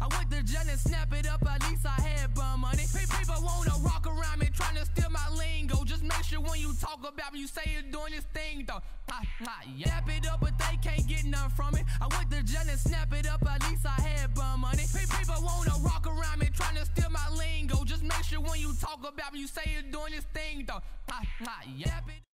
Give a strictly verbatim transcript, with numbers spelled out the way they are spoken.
I went to jail and snap it up, at least I had bum money. People wanna rock around me, trying to steal my lingo. Just make sure when you talk about me, you say you're doing this thing though. I, I yap it up, but they can't get none from it. I went to jail and snap it up, at least I had bum money. People wanna rock around me, trying to steal my lingo. Just make sure when you talk about me, you say you're doing this thing though. I, I yap it.